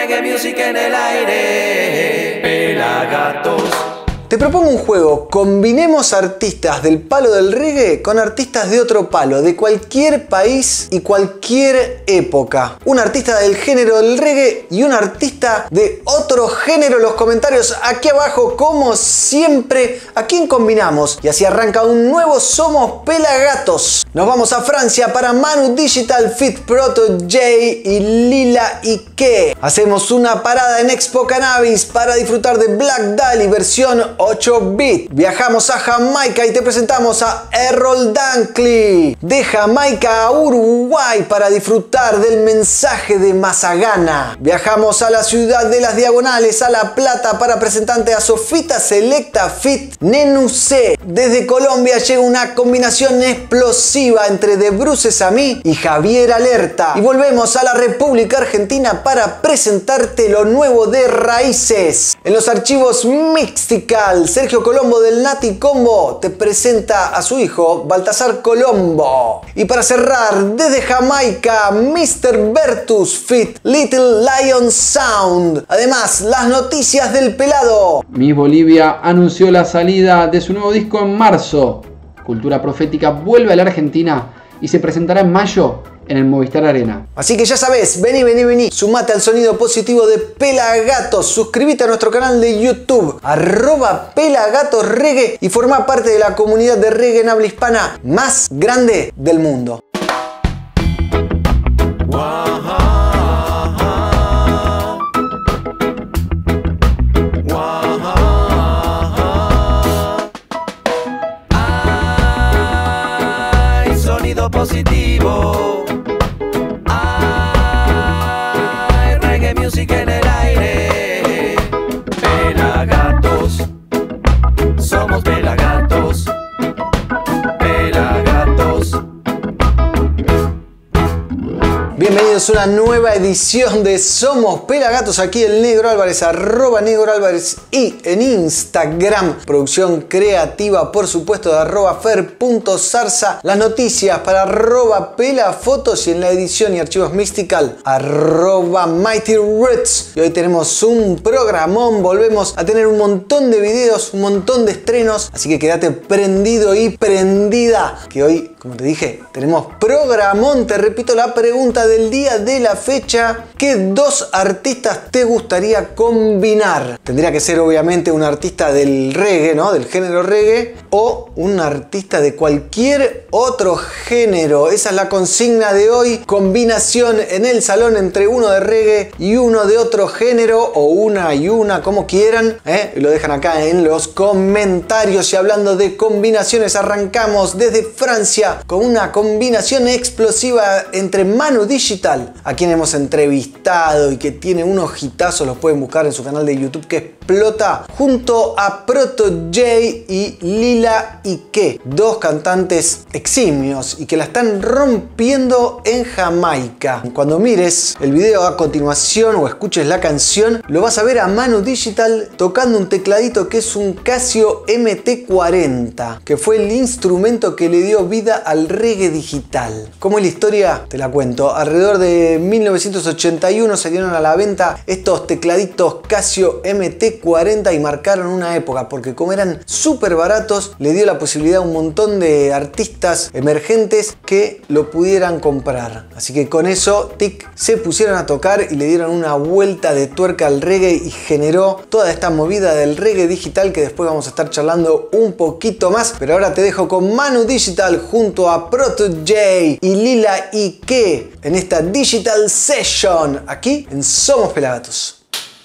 reggae music en el aire. Pelagatos. Te propongo un juego. Combinemos artistas del palo del reggae con artistas de otro palo, de cualquier país y cualquier época. Un artista del género del reggae y un artista de otro género. Los comentarios aquí abajo, como siempre. ¿A quién combinamos? Y así arranca un nuevo Somos Pelagatos. Nos vamos a Francia para Manu Digital, Fit Proto J y Lila Ike. Hacemos una parada en Expo Cannabis para disfrutar de Black Dahlia versión 8-bit. Viajamos a Jamaica y te presentamos a Errol Dunkley. De Jamaica a Uruguay para disfrutar del mensaje de Mazagana. Viajamos a la ciudad de las Diagonales, a La Plata, para presentarte a Sofita Selecta Fit Nenu C. Desde Colombia llega una combinación explosiva entre The Bruces a mí y Javier Alerta. Y volvemos a la República Argentina para presentarte lo nuevo de Raíces. En los archivos Mixtical, Sergio Colombo del Nati Combo te presenta a su hijo Baltasar Colombo. Y para cerrar, desde Jamaica, Mr. Bertus Fit Little Lion Sound. Además, las noticias del pelado. Miss Bolivia anunció la salida de su nuevo disco en marzo. Cultura Profética vuelve a la Argentina y se presentará en mayo en el Movistar Arena. Así que ya sabes, vení. Sumate al sonido positivo de Pelagatos. Suscríbete a nuestro canal de YouTube, @PelagatosReggae, y forma parte de la comunidad de reggae en habla hispana más grande del mundo. Ay, sonido positivo. Music en el aire. Pelagatos. Somos Pelagatos. Pelagatos. Bienvenidos a una nueva edición de Somos Pelagatos. Aquí el Negro Álvarez, @NegroAlvarez, y en Instagram, producción creativa, por supuesto, de @fer.zarza. Las noticias para @pelafotos, y en la edición y archivos Mystical, @MightyRoots. Y hoy tenemos un programón. Volvemos a tener un montón de videos, un montón de estrenos. Así que quédate prendido y prendida, que hoy, como te dije, tenemos programón. Te repito la pregunta del día de la fecha: ¿qué dos artistas te gustaría combinar? Tendría que ser obviamente un artista del reggae, ¿no? Del género reggae, o un artista de cualquier otro género. Esa es la consigna de hoy. Combinación en el salón entre uno de reggae y uno de otro género, o una y una, como quieran, y lo dejan acá en los comentarios. Y hablando de combinaciones, arrancamos desde Francia con una combinación explosiva entre Manu Digital, a quien hemos entrevistado y que tiene unos hitazos, los pueden buscar en su canal de YouTube que explota, junto a Proto J y Lila Ike, dos cantantes eximios y que la están rompiendo en Jamaica. Cuando mires el video a continuación o escuches la canción, lo vas a ver a Manu Digital tocando un tecladito que es un Casio MT40, que fue el instrumento que le dio vida al reggae digital. ¿Cómo es la historia? Te la cuento. Alrededor de 1981 salieron a la venta estos tecladitos Casio MT40 y marcaron una época, porque como eran súper baratos, le dio la posibilidad a un montón de artistas emergentes que lo pudieran comprar. Así que con eso, se pusieron a tocar y le dieron una vuelta de tuerca al reggae y generó toda esta movida del reggae digital que después vamos a estar charlando un poquito más. Pero ahora te dejo con Manu Digital junto a Proto J y Lila Ike en esta Digital Session aquí en Somos Pelagatos.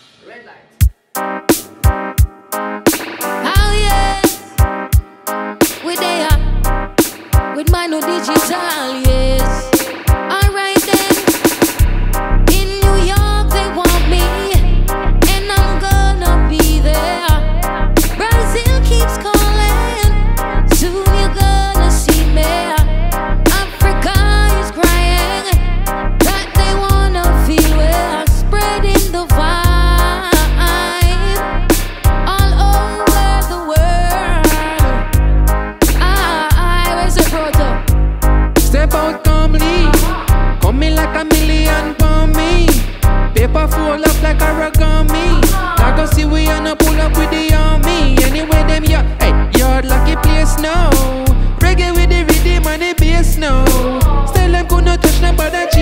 With Manu Digital, yes. Alright then. In New York they want me, and I'm gonna be there. Brazil keeps calling, soon you're gonna see me. Africa is crying that they wanna feel we're spreading the vibe all over the world. I was a proto. Step out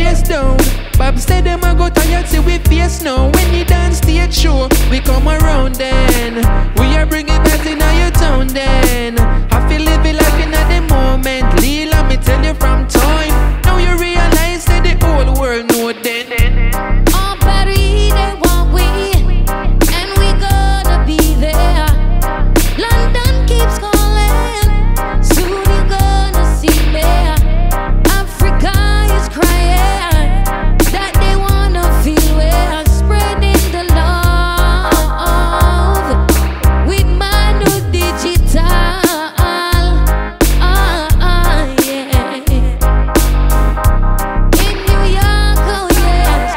face down. Bob said them a go tired, see we face now. When you dance stage show, we come around then. We are bringing back in your town then. I feel living life in the moment. Lila, me tell you from time. Now you realize that the whole world know then. Oh, Paris, they want we, and we gonna be there. London keeps calling, soon you gonna see me. Africa is crying that they wanna feel we're spreading the love with Manu Digital. Yeah. In New York, oh yes,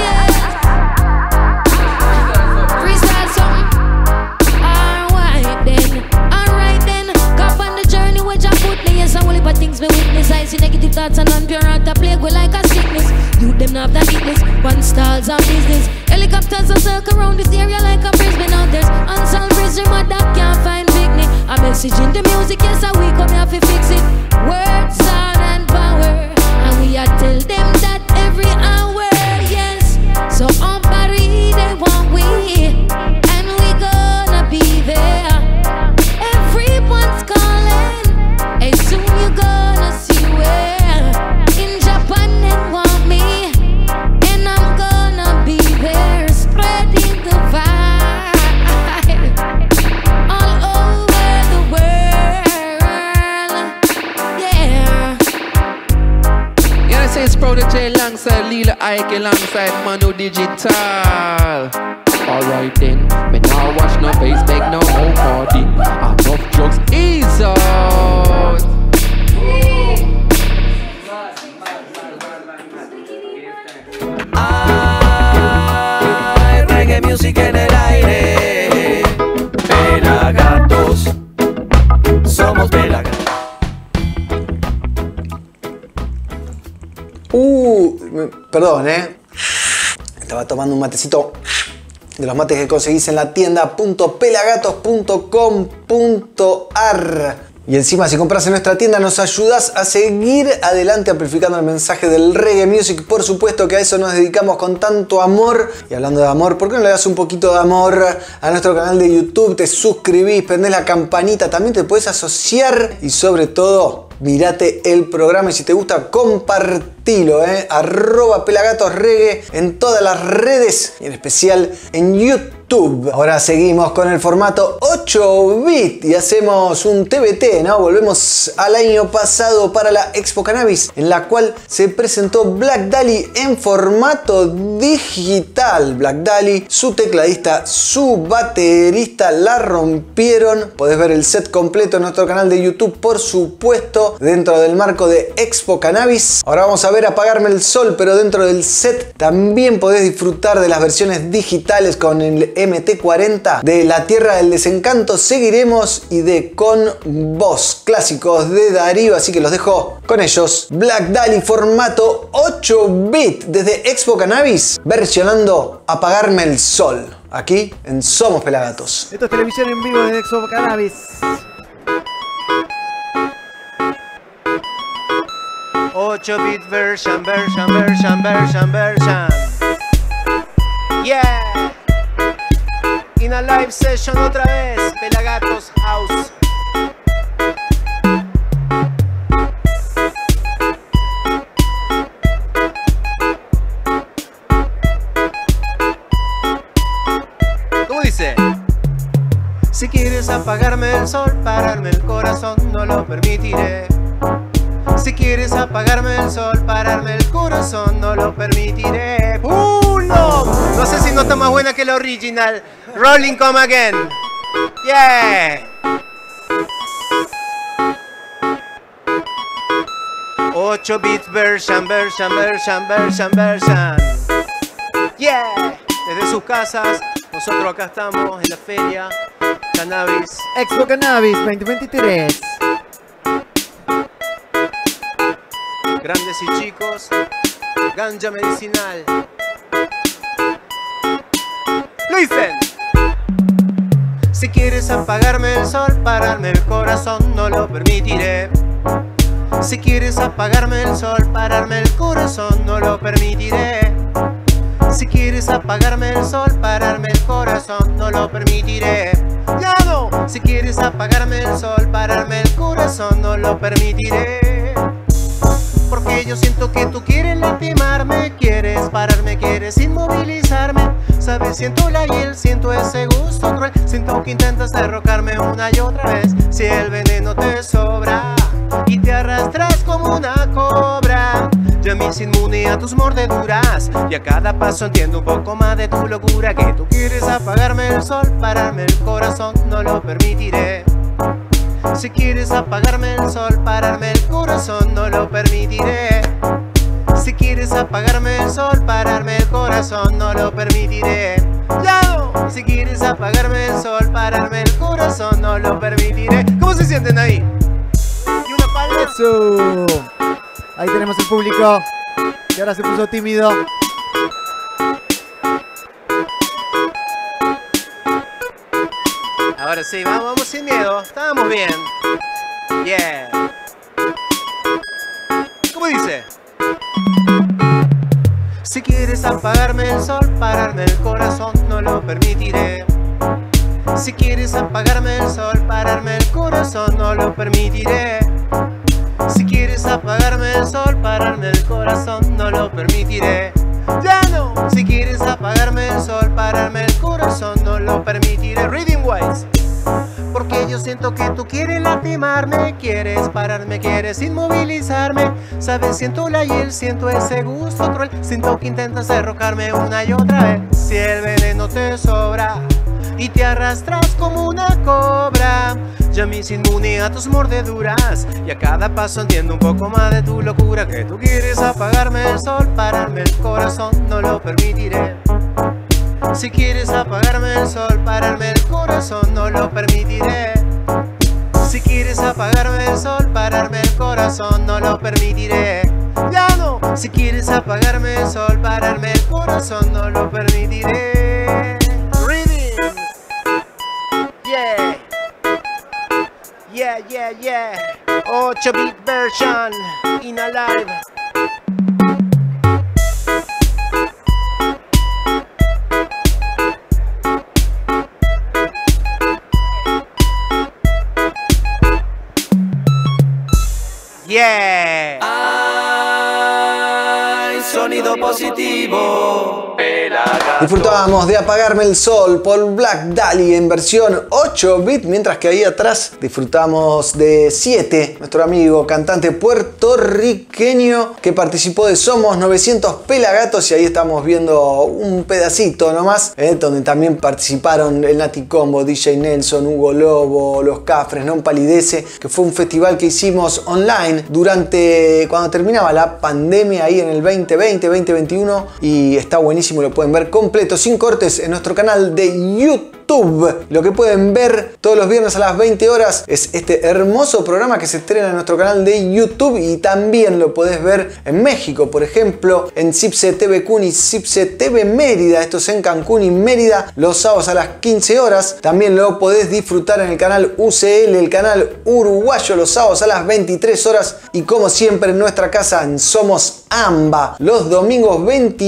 freestyle something. Alright then, Cop on the journey where Jah put me. Yes, I only but things me witness. I see negative thoughts and non-pure heart a plague with like a sickness. You them not have that weakness, one stalls of business. Helicopters are circle around this area like a Brisbane. Now there's unsolved mystery, but that can't find picnic. A message in the music, yes, I we come here to fix it. Words, sound and power, and we are tell them that every hour, yes. So on Paris they want we, and we gonna be there. Everyone's calling, and soon you gonna see where. In Japan they want me, and I'm gonna be there, spreading the vibe all over the world. Yeah. You know, say it's Prodigy alongside Lila Ike alongside Manu Digital. Alright then, me now watch no face, beg no more party. Enough drugs, ease out. Hay reggae music en el aire. Pelagatos, somos pelagatos. Perdón, estaba tomando un matecito de los mates que conseguís en la tienda .pelagatos.com.ar. Y encima, si compras en nuestra tienda, nos ayudas a seguir adelante amplificando el mensaje del reggae music. Por supuesto que a eso nos dedicamos con tanto amor. Y hablando de amor, ¿por qué no le das un poquito de amor a nuestro canal de YouTube? Te suscribís, prendés la campanita, también te puedes asociar y sobre todo, mirate el programa y si te gusta, compartilo, @pelagatosreggae en todas las redes y en especial en YouTube. Ahora seguimos con el formato 8 bit y hacemos un TBT, ¿no? Volvemos al año pasado para la Expo Cannabis, en la cual se presentó Black Dahlia en formato digital. Black Dahlia, su tecladista, su baterista la rompieron. Podés ver el set completo en nuestro canal de YouTube, por supuesto, dentro del marco de Expo Cannabis. Ahora vamos a ver Apagarme el Sol, pero dentro del set también podés disfrutar de las versiones digitales con el MT40 de La Tierra del Desencanto, Seguiremos y de Con Vos, clásicos de Darío, así que los dejo con ellos. Black Dahlia formato 8 bit desde Expo Cannabis, versionando Apagarme el Sol, aquí en Somos Pelagatos. Esto es televisión en vivo desde Expo Cannabis. 8-bit version. Yeah. In a live session otra vez, Pelagatos House. ¿Cómo dice? Si quieres apagarme el sol, pararme el corazón, no lo permitiré. Si quieres apagarme el sol, pararme el corazón, no lo permitiré. ¡No! No sé si no está más buena que la original. Rolling Come Again. Yeah. 8-bit version. Yeah. Desde sus casas, nosotros acá estamos en la feria Cannabis. Expo Cannabis 2023. Grandes y chicos, ganja medicinal. Listen. Si quieres apagarme el sol, pararme el corazón, no lo permitiré. Si quieres apagarme el sol, pararme el corazón, no lo permitiré. Si quieres apagarme el sol, pararme el corazón, no lo permitiré. ¡Ya no! Si quieres apagarme el sol, pararme el corazón, no lo permitiré. Porque yo siento que tú quieres lastimarme, quieres pararme, quieres inmovilizarme. Sabes, siento la hiel, siento ese gusto cruel, siento que intentas derrocarme una y otra vez. Si el veneno te sobra y te arrastras como una cobra, yo me hice inmune a tus mordeduras y a cada paso entiendo un poco más de tu locura. Que tú quieres apagarme el sol, pararme el corazón, no lo permitiré. Si quieres apagarme el sol, pararme el corazón, no lo permitiré. Si quieres apagarme el sol, pararme el corazón, no lo permitiré. ¡Ya no! Si quieres apagarme el sol, pararme el corazón, no lo permitiré. ¿Cómo se sienten ahí? Y una palma. Eso. Ahí tenemos el público que ahora se puso tímido. Ahora sí, vamos sin miedo. Estamos bien. Yeah. ¿Cómo dice? Si quieres apagarme el sol, pararme el corazón, no lo permitiré. Si quieres apagarme el sol, pararme el corazón, no lo permitiré. Si quieres apagarme el sol, pararme el corazón, no lo permitiré. ¡Ya no! Si quieres apagarme el sol, pararme el corazón, no lo permitiré. Reading Wise. Porque yo siento que tú quieres lastimarme, quieres pararme, quieres inmovilizarme. Sabes, siento la hiel, siento ese gusto cruel, siento que intentas derrocarme una y otra vez. Si el veneno te sobra y te arrastras como una cobra, ya me hice inmune a tus mordeduras y a cada paso entiendo un poco más de tu locura. Que tú quieres apagarme el sol, pararme el corazón, no lo permitiré. Si quieres apagarme el sol, pararme el corazón, no lo permitiré. Si quieres apagarme el sol, pararme el corazón, no lo permitiré. ¡Ya no! Si quieres apagarme el sol, pararme el corazón, no lo permitiré. Reading. Yeah. Yeah, yeah, yeah. 8-bit version in a live. Yeah. Hay sonido positivo. Pelagatos. Disfrutábamos de Apagarme el Sol por Black Dahlia en versión 8-bit, mientras que ahí atrás disfrutamos de 7, nuestro amigo cantante puertorriqueño que participó de Somos 900 Pelagatos, y ahí estamos viendo un pedacito nomás, donde también participaron el Nati Combo, DJ Nelson, Hugo Lobo, Los Cafres, Non Palidece, que fue un festival que hicimos online cuando terminaba la pandemia ahí en el 2020-2021, y está buenísimo, lo pueden ver completo sin cortes en nuestro canal de YouTube. Lo que pueden ver todos los viernes a las 20 horas es este hermoso programa que se estrena en nuestro canal de YouTube, y también lo podés ver en México, por ejemplo, en Cipse TV Kun y Cipse TV Mérida. Esto es en Cancún y Mérida, los sábados a las 15 horas. También lo podés disfrutar en el canal UCL, el canal uruguayo, los sábados a las 23 horas. Y como siempre en nuestra casa en Somos AMBA, los domingos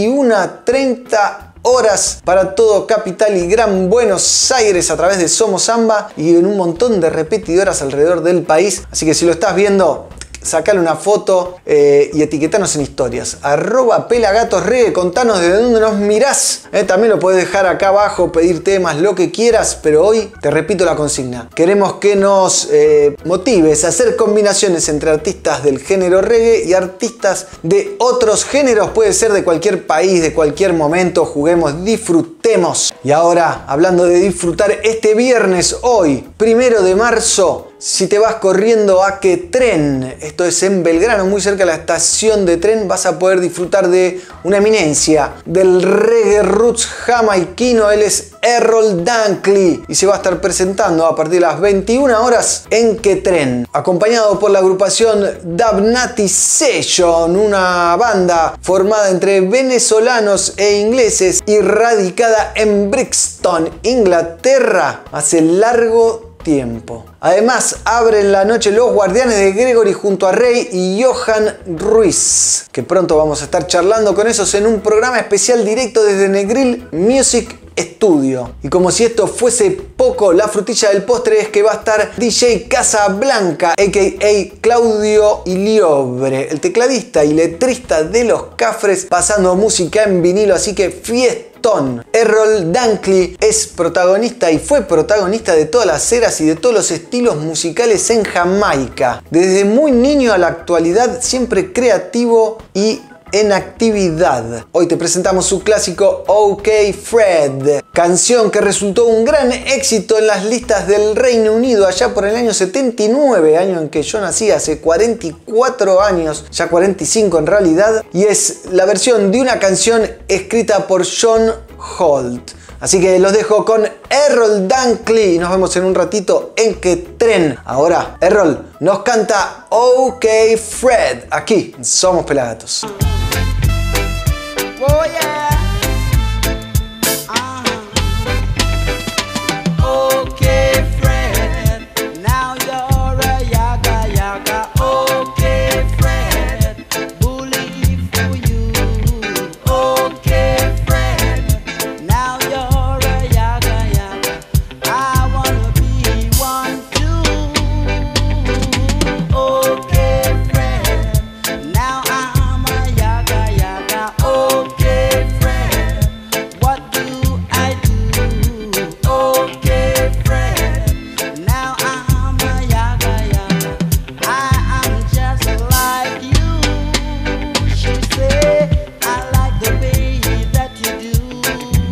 21:30 horas para todo Capital y Gran Buenos Aires a través de Somos AMBA, y en un montón de repetidoras alrededor del país. Así que si lo estás viendo, sacale una foto y etiquetanos en historias. @pelagatosreggae, contanos de dónde nos mirás. También lo puedes dejar acá abajo, pedir temas, lo que quieras, pero hoy te repito la consigna. Queremos que nos motives a hacer combinaciones entre artistas del género reggae y artistas de otros géneros. Puede ser de cualquier país, de cualquier momento. Juguemos, disfrutemos. Y ahora, hablando de disfrutar, este viernes, hoy, 1 de marzo, si te vas corriendo a Quetren, esto es en Belgrano, muy cerca de la estación de tren, vas a poder disfrutar de una eminencia del reggae roots jamaiquino. Él es Errol Dunkley y se va a estar presentando a partir de las 21 horas en Quetren, acompañado por la agrupación Dabnati Session, una banda formada entre venezolanos e ingleses y radicada en Brixton, Inglaterra, hace largo tiempo. Además, abren la noche los Guardianes de Gregory junto a Rey y Johan Ruiz, que pronto vamos a estar charlando con esos en un programa especial directo desde Negril Music Studio. Y como si esto fuese poco, la frutilla del postre es que va a estar DJ Casablanca, a.k.a. Claudio Iliobre, el tecladista y letrista de Los Cafres, pasando música en vinilo, así que fiestón. Errol Dunkley es protagonista y fue protagonista de todas las eras y de todos los estilos musicales en Jamaica. Desde muy niño a la actualidad, siempre creativo y en actividad. Hoy te presentamos su clásico OK Fred, canción que resultó un gran éxito en las listas del Reino Unido allá por el año 79, año en que yo nací, hace 44 años, ya 45 en realidad, y es la versión de una canción escrita por John Holt. Así que los dejo con Errol Dunkley y nos vemos en un ratito en Que Tren. Ahora, Errol nos canta OK Fred, aquí en Somos Pelagatos. Oh yeah. Okay, friend. Now you're a yaga yaga. Okay, friend. Bully for you. Okay, friend. Now you're a yaga yaga. I wanna be one too. Okay, friend. Now I'm a yaga yaga. Okay, friend, what do I do? Okay, friend, now I'm a yaga yaga. I am just like you. She said, I like the way that you do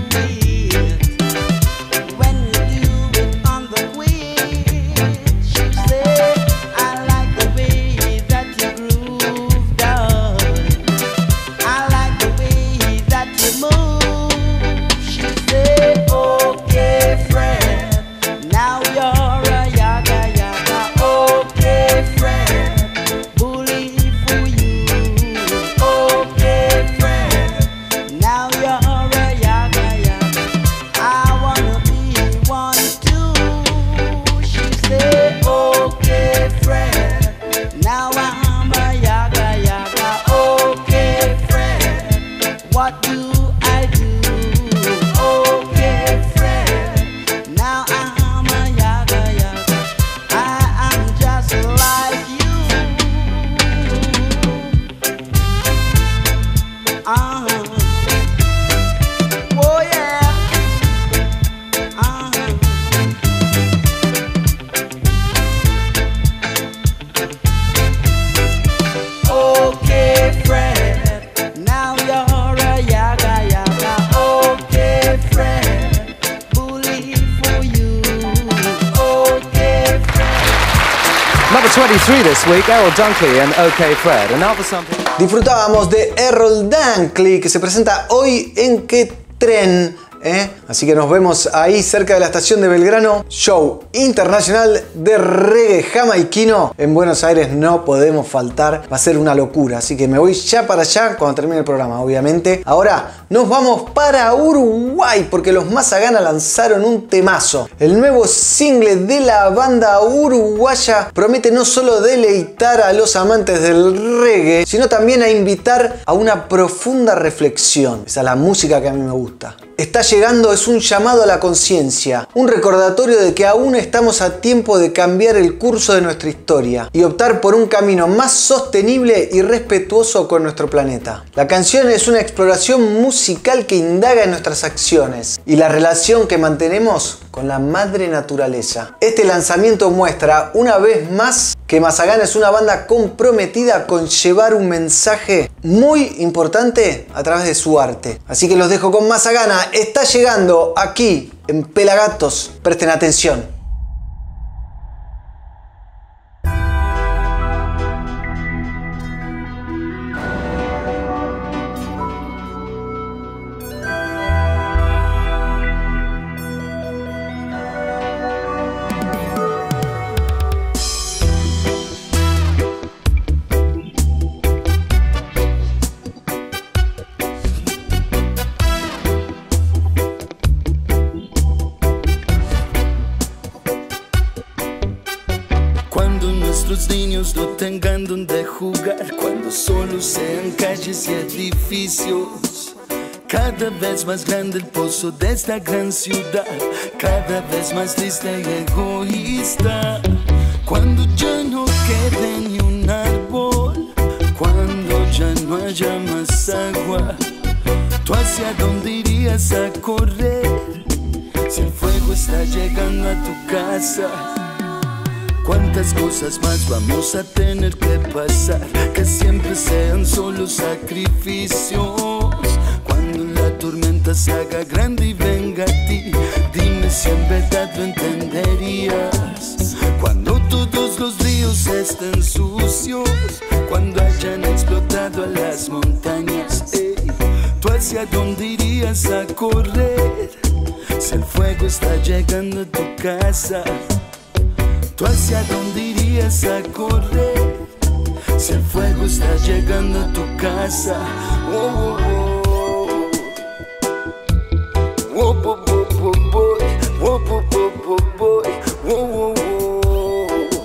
it. When you do it on the wheel, she said, I like the way that you groove down. I like the way that you move. She said, okay, friend. Now you're a yaga yaga. Okay, friend. Bully for you. Okay, friend. Now you're a yaga yaga. I wanna be one too. She said, okay, friend. Now I'm a yaga yaga. Okay, friend. What do I do? Okay, friend. Now I'm a yaga yaga. I am just like you. Oh yeah. Okay, friend. Now you're a yaga yaga. Okay, friend. Bully for you. Okay, friend. Number 23 this week, Errol Dunkley and OK Fred. And now for something. Disfrutábamos de Errol Dunkley, que se presenta hoy en Que Tren. Así que nos vemos ahí cerca de la estación de Belgrano. Show internacional de reggae jamaiquino en Buenos Aires, no podemos faltar, va a ser una locura. Así que me voy ya para allá cuando termine el programa, obviamente. Ahora nos vamos para Uruguay porque los Mazagana lanzaron un temazo. El nuevo single de la banda uruguaya promete no solo deleitar a los amantes del reggae, sino también a invitar a una profunda reflexión. Esa es la música que a mí me gusta. Está llegando es un llamado a la conciencia, un recordatorio de que aún estamos a tiempo de cambiar el curso de nuestra historia y optar por un camino más sostenible y respetuoso con nuestro planeta. La canción es una exploración musical que indaga en nuestras acciones y la relación que mantenemos con la madre naturaleza. Este lanzamiento muestra una vez más que Mazagana es una banda comprometida con llevar un mensaje muy importante a través de su arte. Así que los dejo con Mazagana. Está llegando aquí en Pelagatos. Presten atención. niños no tengan donde jugar, cuando solo sean calles y edificios. Cada vez más grande el pozo de esta gran ciudad, cada vez más triste y egoísta. Cuando ya no quede ni un árbol, cuando ya no haya más agua, ¿tú hacia dónde irías a correr? Si el fuego está llegando a tu casa, ¿cuántas cosas más vamos a tener que pasar? Que siempre sean solo sacrificios. Cuando la tormenta se haga grande y venga a ti, dime si en verdad lo entenderías. Cuando todos los ríos estén sucios, cuando hayan explotado a las montañas, ¿tú hacia dónde irías a correr? Si el fuego está llegando a tu casa, ¿tú hacia dónde irías a correr? Si el fuego está llegando a tu casa. Oh, oh, oh. Oh, oh, oh, oh, boy. Oh, oh, oh, oh, boy. Oh, oh, oh.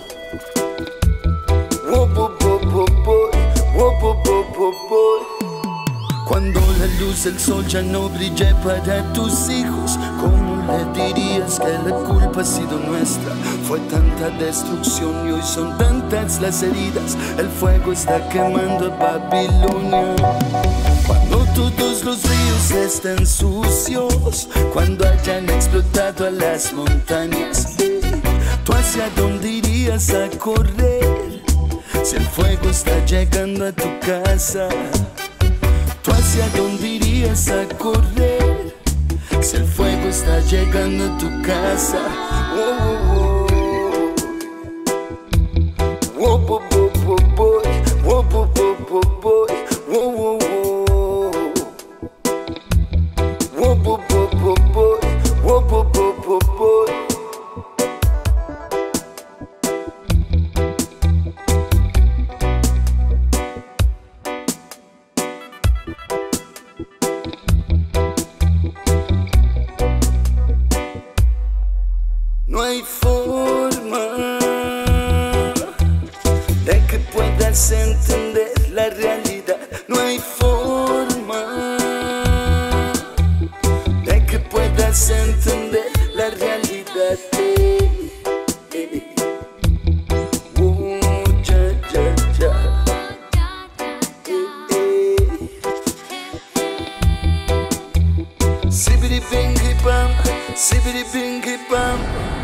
Oh, oh, oh, oh, boy. Oh, oh, oh, oh, boy. Cuando la luz del sol ya no brille para tus hijos, ¿cómo le dirías que la culpa ha sido nuestra? Fue tanta destrucción y hoy son tantas las heridas. El fuego está quemando a Babilonia. Cuando todos los ríos estén sucios, cuando hayan explotado a las montañas, ¿tú hacia dónde irías a correr? Si el fuego está llegando a tu casa, ¿tú hacia dónde irías a correr? Si el fuego está llegando a tu casa. Oh, oh, oh. Oh, oh, oh, oh, boy. Oh, oh, oh, oh, boy. Oh, oh, oh. Oh, oh, oh, oh, boy. Oh, oh, oh, oh, boy. No hay forma de que puedas entender la realidad. No hay forma de que puedas entender la realidad. Oh, ya, ya, ya. Sibidi bingy bam, sibidi bingy bam.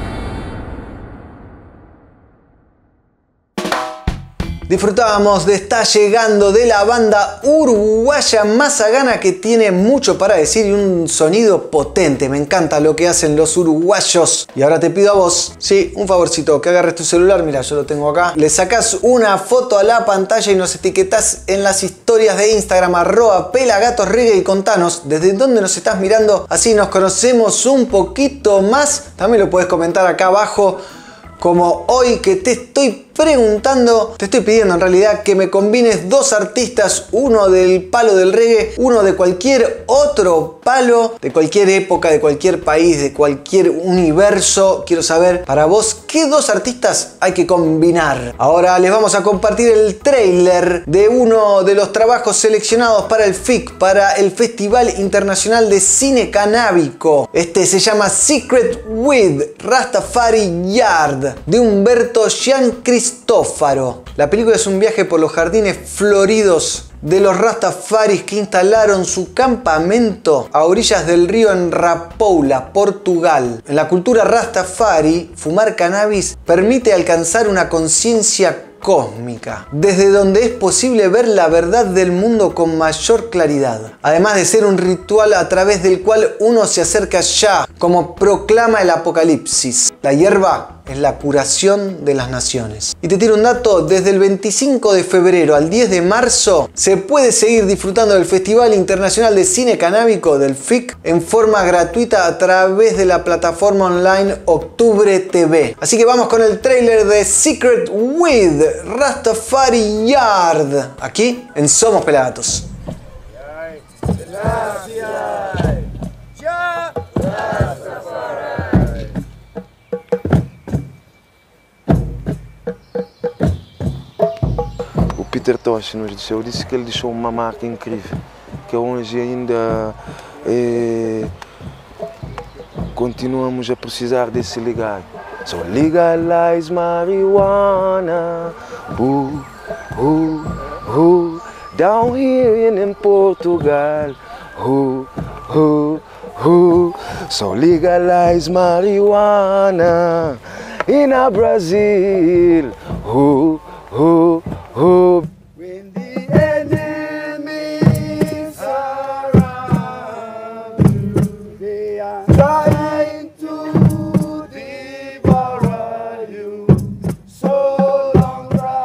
Disfrutábamos de Está Llegando de la banda uruguaya Mazagana, que tiene mucho para decir y un sonido potente. Me encanta lo que hacen los uruguayos. Y ahora te pido a vos, sí, un favorcito, que agarres tu celular, mira, yo lo tengo acá. Le sacás una foto a la pantalla y nos etiquetás en las historias de Instagram @pelagatosreggae y contanos desde dónde nos estás mirando. Así nos conocemos un poquito más. También lo podés comentar acá abajo. Como hoy que te estoy preguntando, te estoy pidiendo en realidad que me combines dos artistas, uno del palo del reggae, uno de cualquier otro palo, de cualquier época, de cualquier país, de cualquier universo. Quiero saber para vos qué dos artistas hay que combinar. Ahora les vamos a compartir el tráiler de uno de los trabajos seleccionados para el FIC, para el Festival Internacional de Cine Canábico. Este se llama Secret with Rastafari Yard, de Humberto Giancristófaro. La película es un viaje por los jardines floridos de los Rastafaris que instalaron su campamento a orillas del río en Rapoula, Portugal. En la cultura Rastafari, fumar cannabis permite alcanzar una conciencia cósmica, desde donde es posible ver la verdad del mundo con mayor claridad, además de ser un ritual a través del cual uno se acerca a Yah, como proclama el Apocalipsis. La hierba es la curación de las naciones. Y te tiro un dato, desde el 25 de febrero al 10 de marzo se puede seguir disfrutando del Festival Internacional de Cine Canábico del FIC en forma gratuita a través de la plataforma online Octubre TV. Así que vamos con el tráiler de Secret with Rastafari Yard, aquí en Somos Pelagatos. Tocha nos disse. Eu disse que ele deixou uma marca incrível, que hoje ainda continuamos a precisar desse legado. So legalize marijuana, down here in Portugal, so legalize marijuana in a Brazil, when the enemies around you, they are trying to devour you. So long,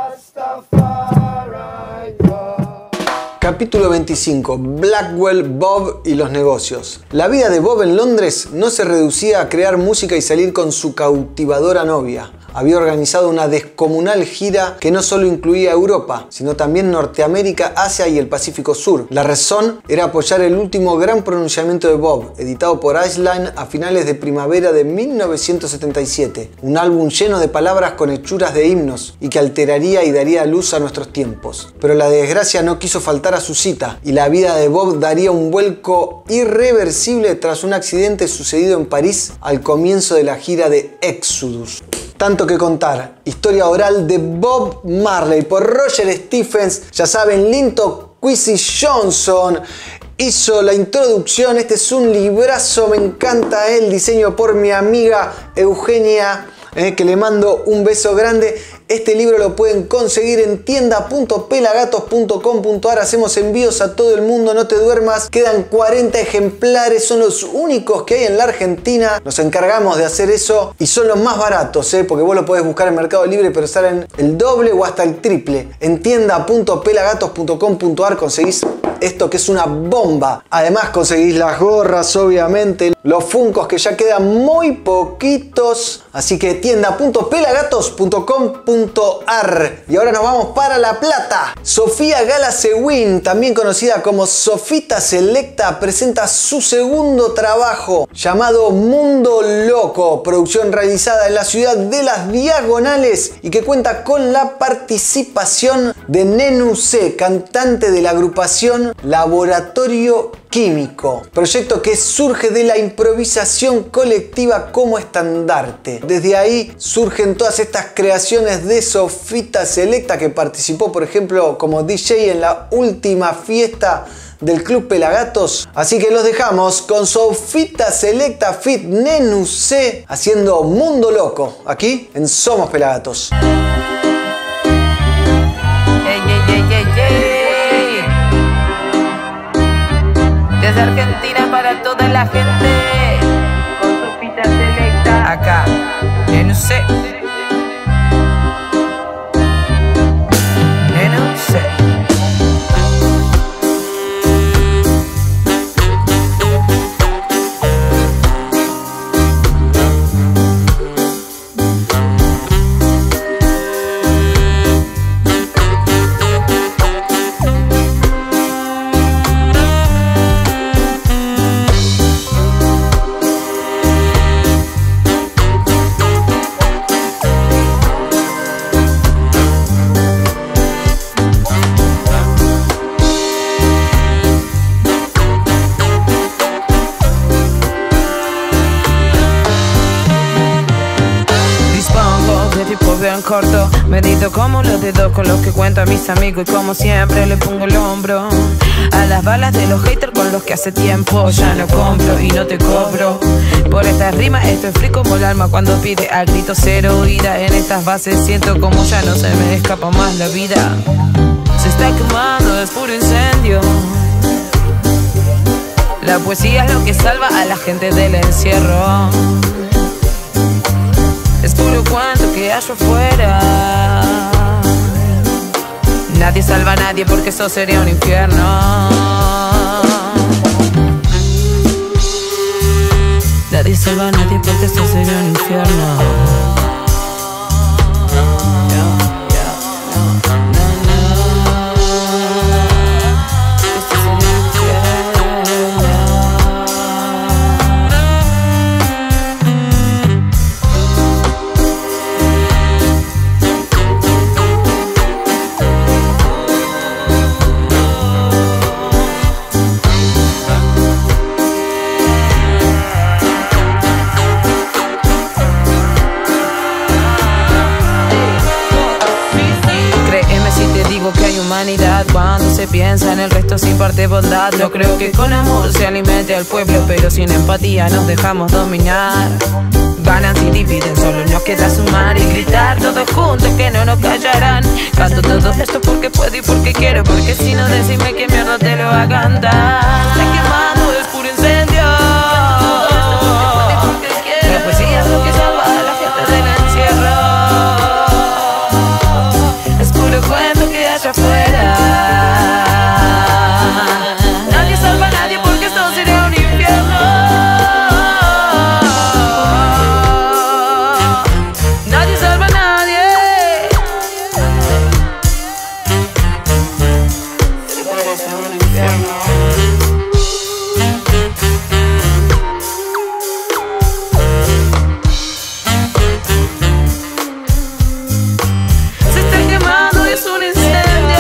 Rastafari God. Capítulo 25. Blackwell, Bob y los negocios. La vida de Bob en Londres no se reducía a crear música y salir con su cautivadora novia. Había organizado una descomunal gira que no solo incluía Europa, sino también Norteamérica, Asia y el Pacífico Sur. La razón era apoyar el último gran pronunciamiento de Bob, editado por Island a finales de primavera de 1977. Un álbum lleno de palabras con hechuras de himnos y que alteraría y daría luz a nuestros tiempos. Pero la desgracia no quiso faltar a su cita y la vida de Bob daría un vuelco irreversible tras un accidente sucedido en París al comienzo de la gira de Exodus. Tanto que contar. Historia oral de Bob Marley por Roger Stephens. Ya saben, Linton Kwesi Johnson hizo la introducción. Este es un librazo, me encanta el diseño por mi amiga Eugenia, que le mando un beso grande. Este libro lo pueden conseguir en tienda.pelagatos.com.ar. Hacemos envíos a todo el mundo, no te duermas. Quedan 40 ejemplares, son los únicos que hay en la Argentina. Nos encargamos de hacer eso y son los más baratos, porque vos lo podés buscar en Mercado Libre, pero salen el doble o hasta el triple. En tienda.pelagatos.com.ar conseguís esto que es una bomba. Además conseguís las gorras, obviamente, los funcos que ya quedan muy poquitos. Así que tienda.pelagatos.com.ar. Y ahora nos vamos para La Plata. Sofía Gala Seguin, también conocida como Sofita Selecta, presenta su segundo trabajo llamado Mundo Loco, producción realizada en la ciudad de Las Diagonales y que cuenta con la participación de Nenu C, cantante de la agrupación Laboratorio Químico, proyecto que surge de la improvisación colectiva como estandarte. Desde ahí surgen todas estas creaciones de Sofita Selecta, que participó, por ejemplo, como DJ en la última fiesta del Club Pelagatos. Así que los dejamos con Sofita Selecta feat Nenu C haciendo Mundo Loco, aquí en Somos Pelagatos. Desde Argentina para toda la gente, con Sofita Selecta, acá, Nenu C. Nenu C. Corto, medito como los dedos con los que cuento a mis amigos y como siempre le pongo el hombro a las balas de los haters con los que hace tiempo ya no compro y no te cobro por estas rimas. Estoy frío como el alma cuando pide al grito cero huida. En estas bases siento como ya no se me escapa más la vida. Se está quemando, es puro incendio. La poesía es lo que salva a la gente del encierro. Es puro cuento que hallo afuera. Nadie salva a nadie porque eso sería un infierno. Nadie salva a nadie porque eso sería un infierno. esto sin parte bondad. No creo que con amor se alimente al pueblo, pero sin empatía nos dejamos dominar. Ganan y dividen, solo nos queda sumar y gritar todos juntos que no nos callarán. Canto todo esto porque puedo y porque quiero, porque si no decime que mierda te lo va a cantar. Está quemando, es puro incendio. La poesía es lo que salva a la gente del encierro. Es puro cuento que haya afuera. Nadie salva a nadie porque esto sería un infierno. Nadie salva a nadie. Parece un infierno. Se está quemando y es un incendio.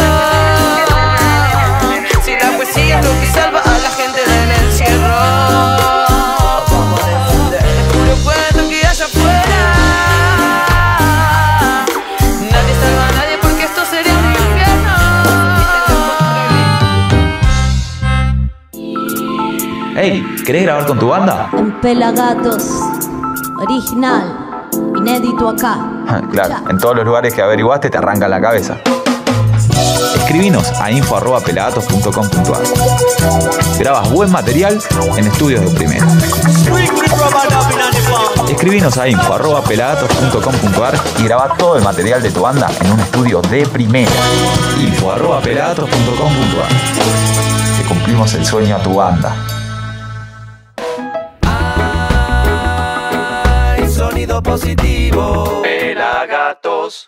Si la poesía es lo que salva a la gente del encierro, vamos a defender el puro cuento que haya afuera. Nadie salva a nadie porque esto sería un infierno. Hey, ¿querés grabar con tu banda? En Pelagatos, original, inédito acá. Claro, en todos los lugares que averiguaste te arrancan la cabeza. Escribinos a info@pelagatos.com.ar. Grabas buen material en estudios de primera. Escribinos a info@pelagatos.com.ar y graba todo el material de tu banda en un estudio de primera. info@pelagatos.com.ar. Te cumplimos el sueño a tu banda. Hay sonido positivo. Pelagatos.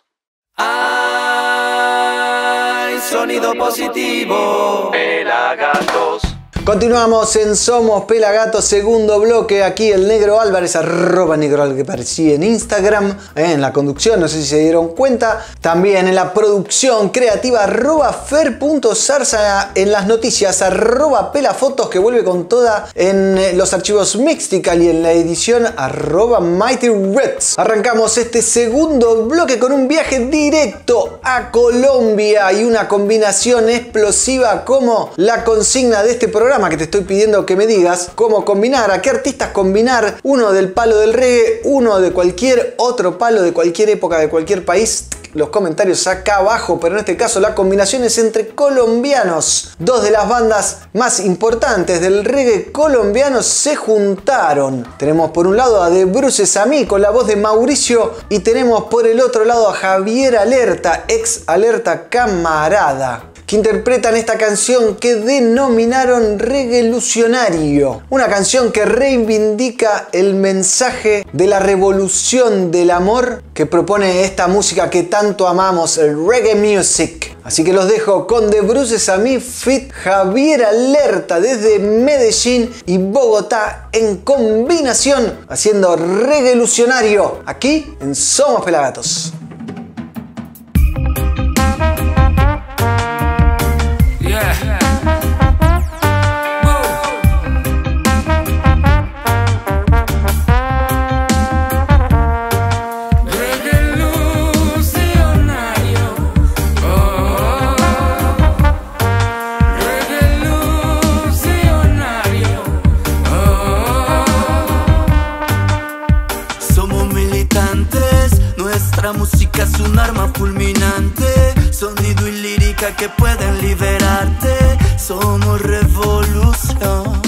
Hay sonido positivo. Pelagatos. Continuamos en Somos Pelagatos, segundo bloque. Aquí el Negro Álvarez, @Negro Álvarez en Instagram, en la conducción, no sé si se dieron cuenta. También en la producción creativa, @Fer.Zarza, en las noticias, @Pelafotos, que vuelve con toda en los archivos Mixtical, y en la edición, @Mighty Reds. Arrancamos este segundo bloque con un viaje directo a Colombia y una combinación explosiva como la consigna de este programa, que te estoy pidiendo que me digas cómo combinar, a qué artistas combinar, uno del palo del reggae, uno de cualquier otro palo, de cualquier época, de cualquier país. Los comentarios acá abajo, pero en este caso la combinación es entre colombianos. Dos de las bandas más importantes del reggae colombiano se juntaron. Tenemos por un lado a The Bruces a mí con la voz de Mauricio, y tenemos por el otro lado a Javier Alerta, ex Alerta Camarada, que interpretan esta canción que denominaron Regelucionario. Una canción que reivindica el mensaje de la revolución del amor que propone esta música que tanto amamos, el reggae music. Así que los dejo con The Bruces a mí feat Javier Alerta desde Medellín y Bogotá en combinación, haciendo Regelucionario aquí en Somos Pelagatos. Música es un arma fulminante, sonido y lírica que pueden liberarte. Somos revolución,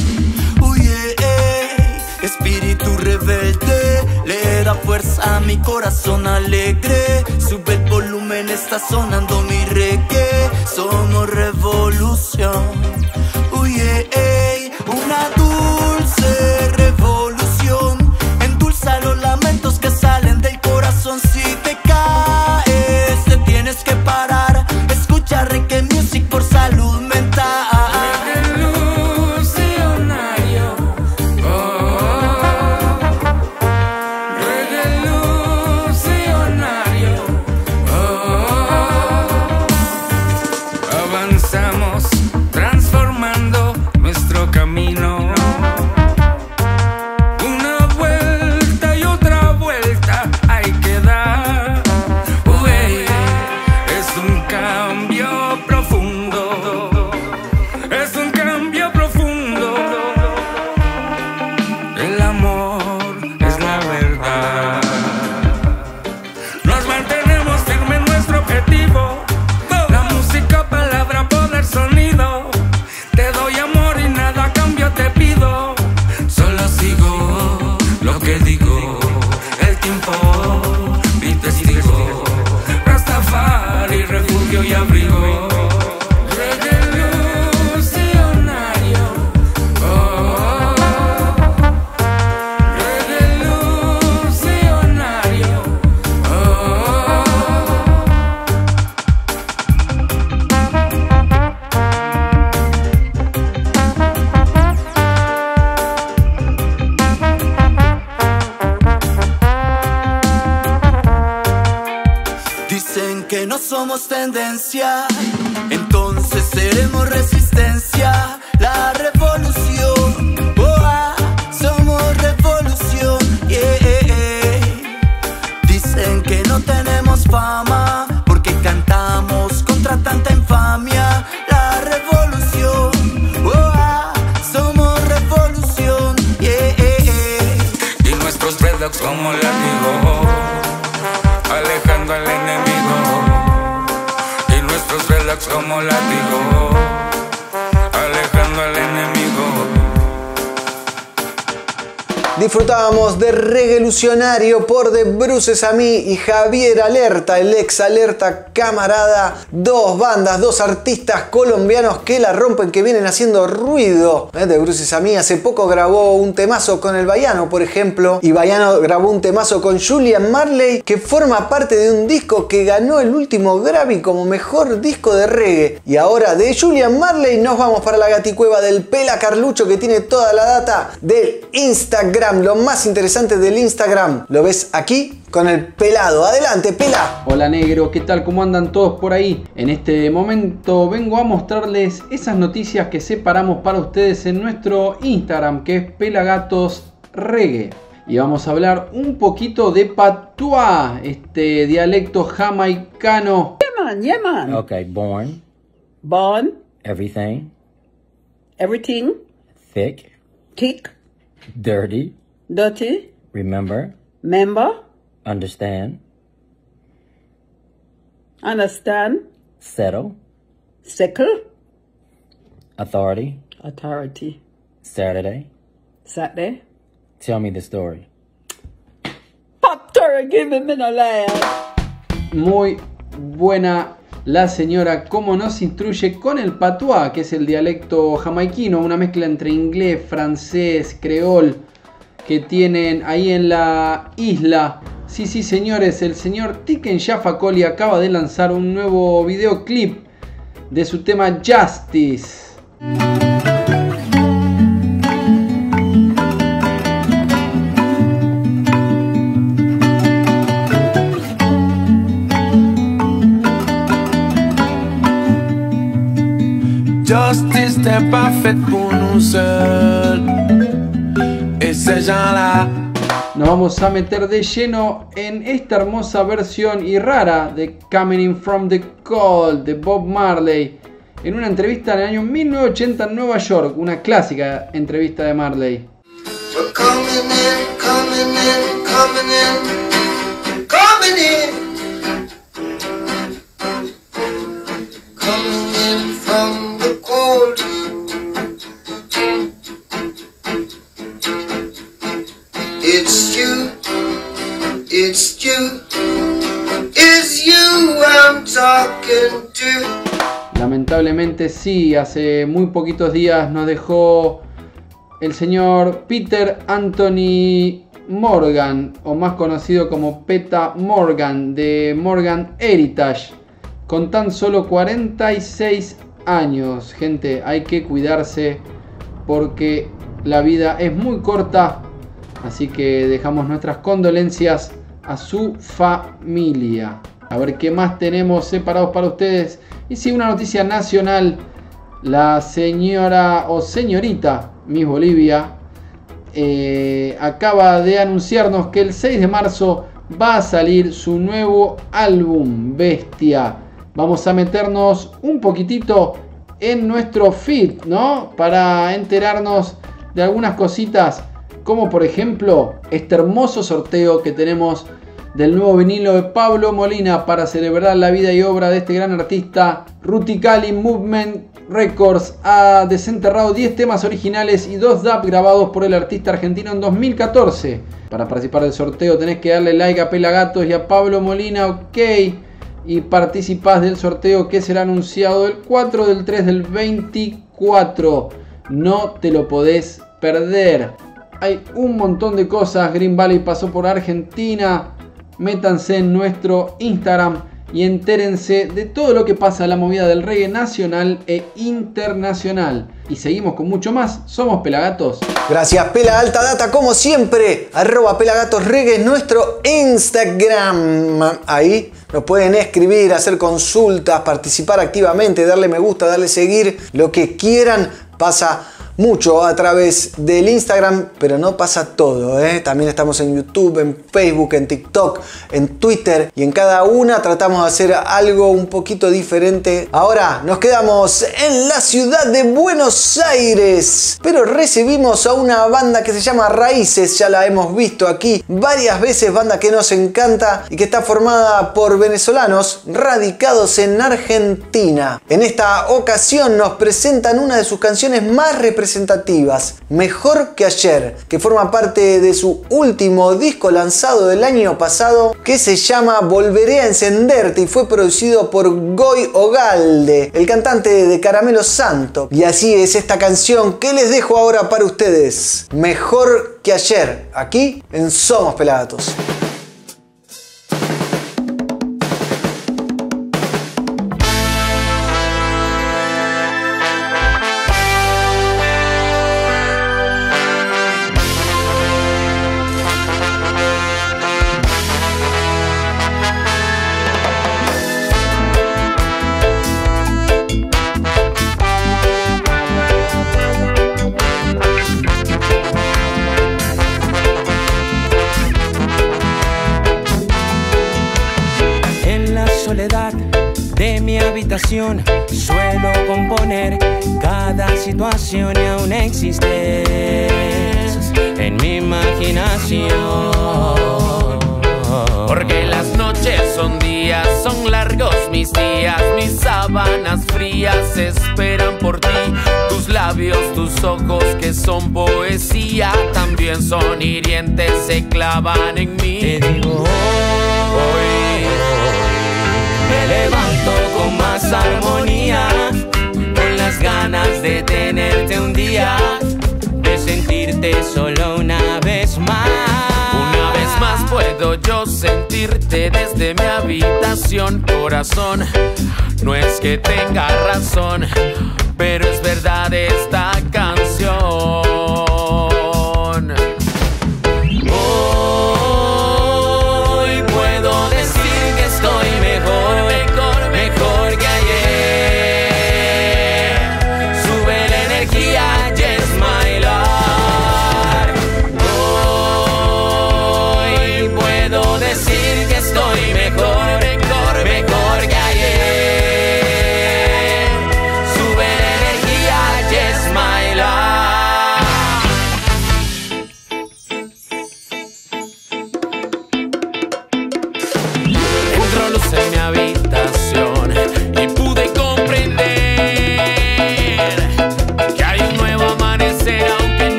espíritu rebelde, le da fuerza a mi corazón alegre. Sube el volumen, está sonando mi reggae. Somos revolución, una dulce revolución. Endulza los lamentos que salen del corazón. Si te caes, te tienes que parar. Escucha reggae music por salud mental. Regelucionario, regelucionario, avanzamos transformando nuestro camino. abrigo. Revolucionario, oh, revolucionario, oh. Dicen que no somos tendencia, entonces seremos resistencia. La revolución, somos revolución, yeah. Dicen que no tenemos fama porque cantamos contra tanta infamia. La revolución, somos revolución, yeah. Y nuestros dreadlocks como látigo, alejando al enemigo. Y nuestros dreadlocks como látigo, alejando al enemigo. Disfrutábamos de Revolucionario por The Bruces a mí y Javier Alerta, el ex Alerta camarada. Dos bandas, dos artistas colombianos que la rompen, que vienen haciendo ruido. The Bruces a mí hace poco grabó un temazo con el Baiano, por ejemplo. Y Baiano grabó un temazo con Julian Marley, que forma parte de un disco que ganó el último Grammy como mejor disco de reggae. Y ahora de Julian Marley nos vamos para la gaticueva del Pela Carlucho, que tiene toda la data del Instagram. Lo más interesante del Instagram lo ves aquí con el pelado. Adelante, Pela. Hola negro, ¿qué tal? ¿Cómo andan todos por ahí? En este momento vengo a mostrarles esas noticias que separamos para ustedes en nuestro Instagram, que es Pelagatos Reggae. Y vamos a hablar un poquito de patuá, este dialecto jamaicano. Yeah man. Okay, born. Born. Everything. Everything. Thick. Thick. Dirty. Dirty. Remember. Member. Understand. Understand. Settle. Settle. Authority. Authority. Saturday. Saturday. Tell me the story. Pop Terry, give him in a land. Muy buena la señora cómo nos instruye con el patuá, que es el dialecto jamaiquino, una mezcla entre inglés, francés, creol, que tienen ahí en la isla. Sí, sí, señores, el señor Tiken Jah Fakoly acaba de lanzar un nuevo videoclip de su tema Justice. Justice t'es pas faite pour nous seuls. Et ces gens-là. Nos vamos a meter de lleno en esta hermosa versión y rara de Coming In From The Cold de Bob Marley, en una entrevista en el año 1980 en Nueva York, una clásica entrevista de Marley. We're coming in, coming in, coming in, coming in. Coming in from the cold. It's you, it's you, it's you I'm talking to. Lamentablemente sí, hace muy poquitos días nos dejó el señor Peter Anthony Morgan, o más conocido como Peta Morgan, de Morgan Heritage, con tan solo 46 años. Gente, hay que cuidarse porque la vida es muy corta, así que dejamos nuestras condolencias a su familia. A ver qué más tenemos separados para ustedes. Y sí, una noticia nacional. La señora o señorita Miss Bolivia acaba de anunciarnos que el 6 de marzo va a salir su nuevo álbum, Bestia. Vamos a meternos un poquitito en nuestro feed, ¿no? Para enterarnos de algunas cositas, como por ejemplo este hermoso sorteo que tenemos del nuevo vinilo de Pablo Molina para celebrar la vida y obra de este gran artista. Ruticali Movement Records ha desenterrado 10 temas originales y 2 dub grabados por el artista argentino en 2014. Para participar del sorteo tenés que darle like a Pelagatos y a Pablo Molina, ok. y participás del sorteo que será anunciado el 4 del 3 del 24. No te lo podés perder. Hay un montón de cosas. Green Valley pasó por Argentina. Métanse en nuestro Instagram y entérense de todo lo que pasa en la movida del reggae nacional e internacional. Y seguimos con mucho más. Somos Pelagatos. Gracias, Pela Alta Data, como siempre. @PelagatosReggae es nuestro Instagram. Ahí nos pueden escribir, hacer consultas, participar activamente, darle me gusta, darle seguir, lo que quieran. Pasa mucho a través del Instagram, pero no pasa todo, ¿eh? También estamos en YouTube, en Facebook, en TikTok, en Twitter, y en cada una tratamos de hacer algo un poquito diferente. Ahora nos quedamos en la ciudad de Buenos Aires, pero recibimos a una banda que se llama Raíces. Ya la hemos visto aquí varias veces, banda que nos encanta y que está formada por venezolanos radicados en Argentina. En esta ocasión nos presentan una de sus canciones más representativas, Mejor que Ayer, que forma parte de su último disco lanzado del año pasado, que se llama Volveré a Encenderte, y fue producido por Goy Ogalde, el cantante de Caramelo Santo. Y así es esta canción que les dejo ahora para ustedes, Mejor que Ayer, aquí en Somos Pelagatos. Suelo componer cada situación y aún existes en mi imaginación. Porque las noches son días, son largos mis días, mis sábanas frías esperan por ti. Tus labios, tus ojos que son poesía, también son hirientes, se clavan en mí. Te digo hoy, me levanto con más armonía, con las ganas de tenerte un día, de sentirte solo una vez más. Una vez más puedo yo sentirte desde mi habitación, corazón. No es que tenga razón, pero es verdad esta canción. Hoy puedo decir que estoy mejor, mejor, mejor que ayer. Sube la energía, yes my lord. Hoy puedo decir que estoy mejor, mejor, mejor que ayer. Sube la energía, yes my lord.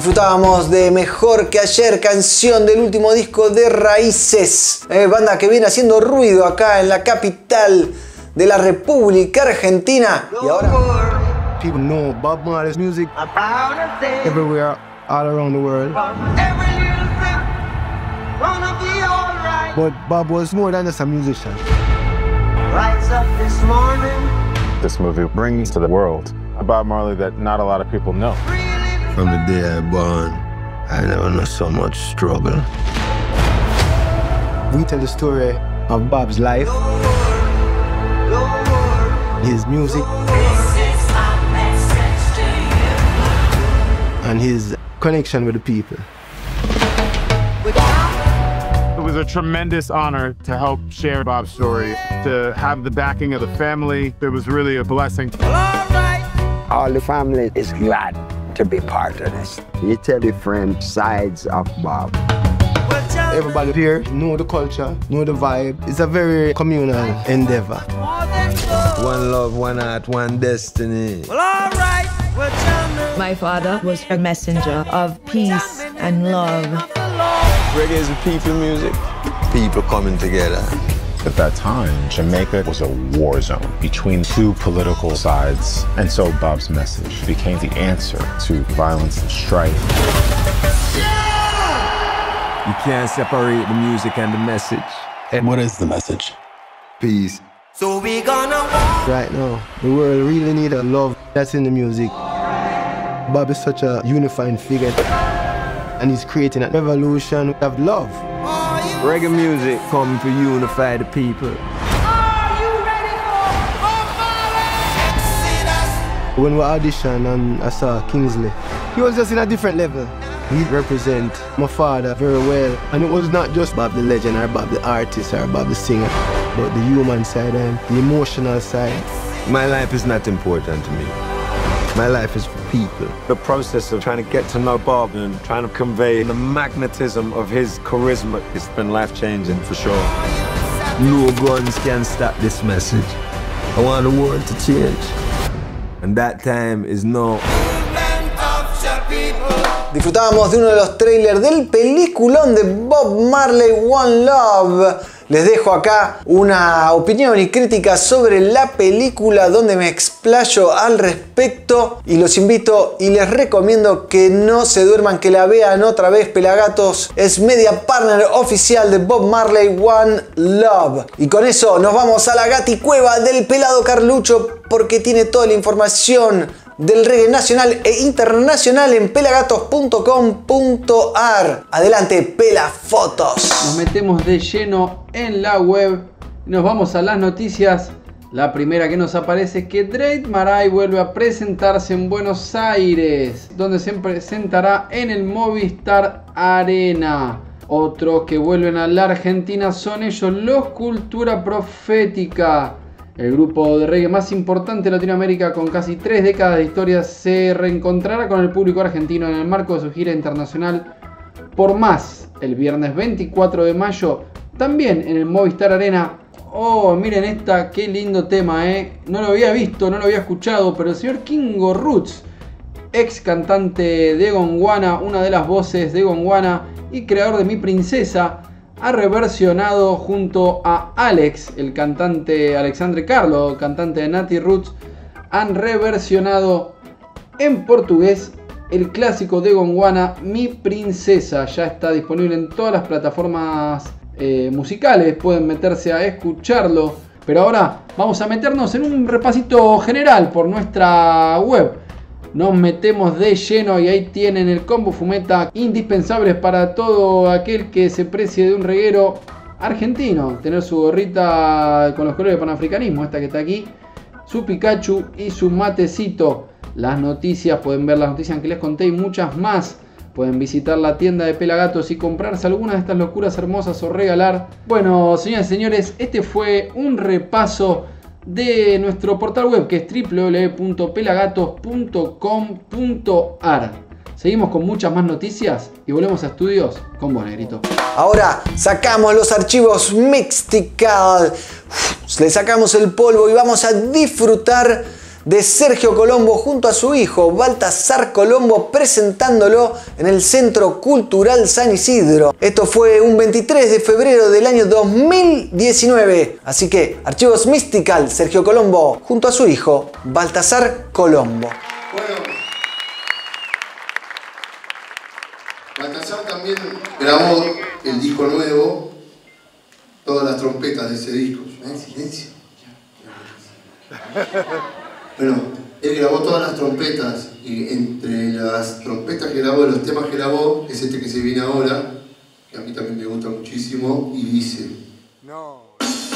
Disfrutábamos de Mejor que Ayer, canción del último disco de Raíces, banda que viene haciendo ruido acá en la capital de la República Argentina. Y ahora people know Bob Marley's music everywhere, all around the world. But Bob was more than just a musician. Rise up this morning. This movie brings to the world a Bob Marley that not a lot of people know. From the day I was born, I never know so much struggle. We tell the story of Bob's life, his music, and his connection with the people. It was a tremendous honor to help share Bob's story, to have the backing of the family. It was really a blessing. All the family is glad to be part of this. You tell different sides of Bob. Everybody here know the culture, know the vibe. It's a very communal endeavor. One love, one heart, one destiny. My father was a messenger of peace and love. Reggae is a people music. People coming together. At that time, Jamaica was a war zone between two political sides, and so Bob's message became the answer to violence and strife. You can't separate the music and the message. And what is the message? Peace. So we gonna walk. Right now, the world really needs a love that's in the music. Bob is such a unifying figure, and he's creating a revolution of love. Reggae music come to unify the people. When we auditioned and I saw Kingsley, he was just in a different level. He represent my father very well. And it was not just Bob the legend or Bob the artist or Bob the singer, but the human side and the emotional side. My life is not important to me. My life is for people. The process of trying to get to know Bob and trying to convey the magnetism of his charisma has been life-changing for sure. No guns can stop this message. I want the world to change. And that time is now. Disfrutábamos de uno de los trailers del peliculón de Bob Marley, One Love. Les dejo acá una opinión y crítica sobre la película donde me explayo al respecto y los invito y les recomiendo que no se duerman, que la vean otra vez. Pelagatos es media partner oficial de Bob Marley, One Love. Y con eso nos vamos a la gaticueva del pelado Carlucho, porque tiene toda la información del reggae nacional e internacional en pelagatos.com.ar. Adelante, pelafotos. Nos metemos de lleno en la web y nos vamos a las noticias. La primera que nos aparece es que Drake Maray vuelve a presentarse en Buenos Aires, donde se presentará en el Movistar Arena. Otros que vuelven a la Argentina son ellos, los Cultura Profética. El grupo de reggae más importante de Latinoamérica, con casi 3 décadas de historia, se reencontrará con el público argentino en el marco de su gira internacional Por Más, el viernes 24 de mayo, también en el Movistar Arena. Oh, miren esta, qué lindo tema, no lo había visto, no lo había escuchado, pero el señor Kingo Roots, ex cantante de Gondwana, una de las voces de Gondwana y creador de Mi Princesa, ha reversionado junto a Alex, el cantante Alexandre Carlo, cantante de Nati Roots, han reversionado en portugués el clásico de Gondwana, Mi Princesa. Ya está disponible en todas las plataformas musicales, pueden meterse a escucharlo. Pero ahora vamos a meternos en un repasito general por nuestra web. Nos metemos de lleno y ahí tienen el combo fumeta indispensables para todo aquel que se precie de un reguero argentino. Tener su gorrita con los colores de panafricanismo, esta que está aquí, su Pikachu y su matecito. Las noticias, pueden ver las noticias que les conté y muchas más. Pueden visitar la tienda de Pelagatos y comprarse algunas de estas locuras hermosas o regalar. Bueno, señoras y señores, este fue un repaso de nuestro portal web, que es www.pelagatos.com.ar. Seguimos con muchas más noticias y volvemos a estudios con vos, Negrito. Ahora sacamos los archivos Mixtical, le sacamos el polvo y vamos a disfrutar de Sergio Colombo junto a su hijo Baltasar Colombo, presentándolo en el Centro Cultural San Isidro. Esto fue un 23 de febrero del año 2019. Así que Archivos Mystical, Sergio Colombo junto a su hijo Baltasar Colombo. Bueno, Baltasar también grabó el disco nuevo, todas las trompetas de ese disco. Silencio. Bueno, él grabó todas las trompetas y entre las trompetas que grabó, los temas que grabó, es este que se viene ahora, que a mí también me gusta muchísimo y dice... No.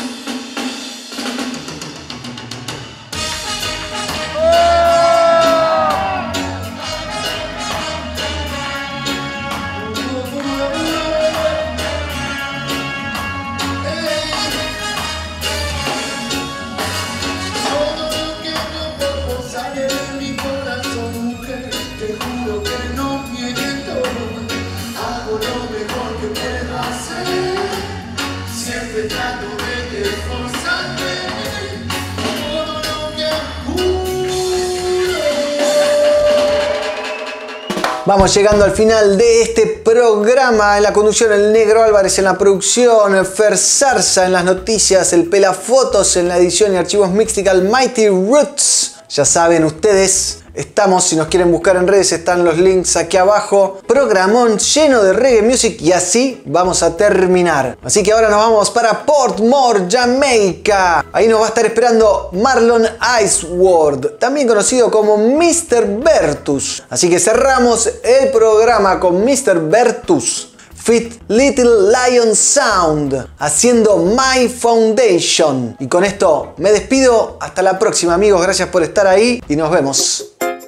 Vamos llegando al final de este programa. En la conducción el Negro Álvarez, en la producción Fer Zarza, en las noticias el Pelafotos, en la edición y archivos Mystical Mighty Roots. Ya saben ustedes, estamos, si nos quieren buscar en redes, están los links aquí abajo. Programón lleno de reggae music y así vamos a terminar. Así que ahora nos vamos para Portmore, Jamaica. Ahí nos va a estar esperando Marlon Iceworld, también conocido como Mr. Bertus. Así que cerramos el programa con Mr. Bertus Fit Little Lion Sound, haciendo My Foundation. Y con esto me despido. Hasta la próxima, amigos. Gracias por estar ahí y nos vemos.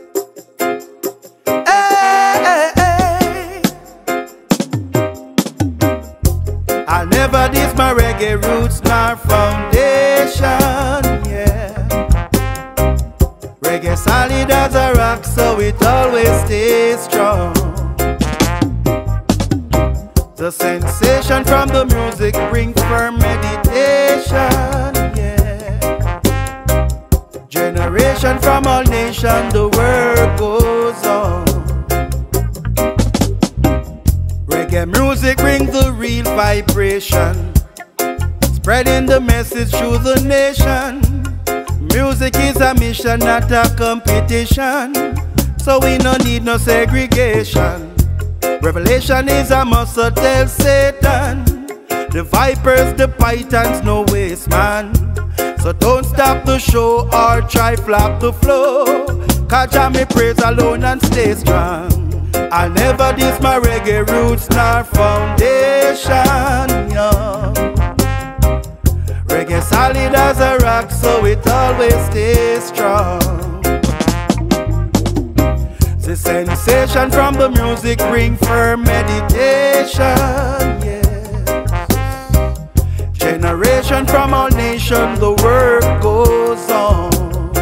I never diss my reggae roots nor foundation, yeah. Reggae solid as a rock, so it always stays strong. The sensation from the music brings firm meditation, yeah. Generation from all nations, the world goes on. Reggae music brings the real vibration, spreading the message through the nation. Music is a mission, not a competition, so we no need no segregation. Revelation is a must, so tell Satan. The vipers, the pythons, no waste, man. So don't stop the show or try flop the flow. Cause I me praise alone and stay strong. I'll never diss my reggae roots nor foundation, yeah. Reggae solid as a rock, so it always stays strong. The sensation from the music bring firm meditation, yeah. Generation from all nations, the work goes on.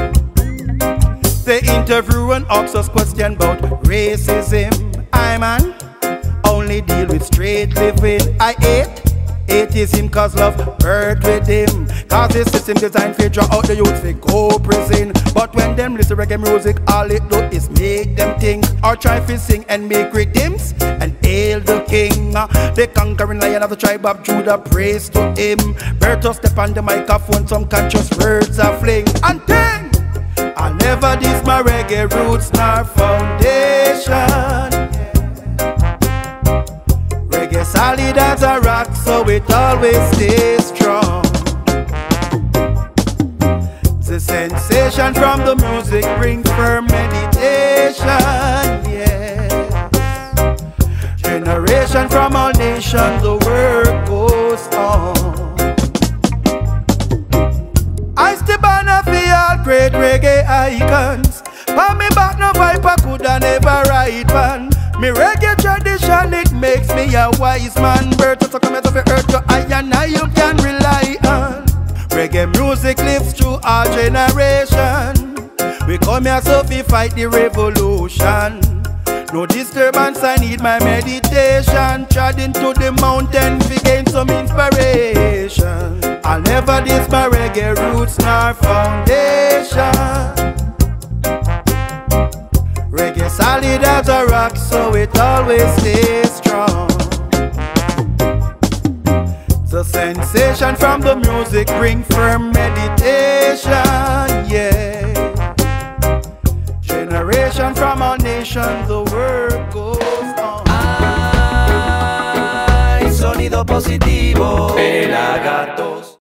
They interview and ask us question about racism. I man only deal with straight living. I atheism cause love hurt with him. Cause the system designed to draw out the youth for go prison. But when them listen to reggae music, all it do is make them think, or try to sing and make rhythms and hail the king. The conquering lion of the tribe of Judah, praise to him. Berto step on the microphone, some conscious words are fling. And ting! I'll never diss my reggae roots nor foundation. Reggae solid as a rock, so it always stays strong. The sensation from the music bring firm meditation, yeah. Generation from all nations, the work goes on. I still banner for all great reggae icons. For me back no viper coulda never ride van. Me reggae tradition, it makes me a wise man. Bird to come out of the earth, to I and I you can rely on. Reggae music lives through our generation. We come here so we fight the revolution. No disturbance, I need my meditation. Trod into the mountain, we gain some inspiration. I'll never diss my reggae roots nor foundation. solid as a rock, so it always stays strong. The sensation from the music bring firm meditation, yeah. Generation from our nation, the work goes on. Hay sonido positivo, Pelagatos.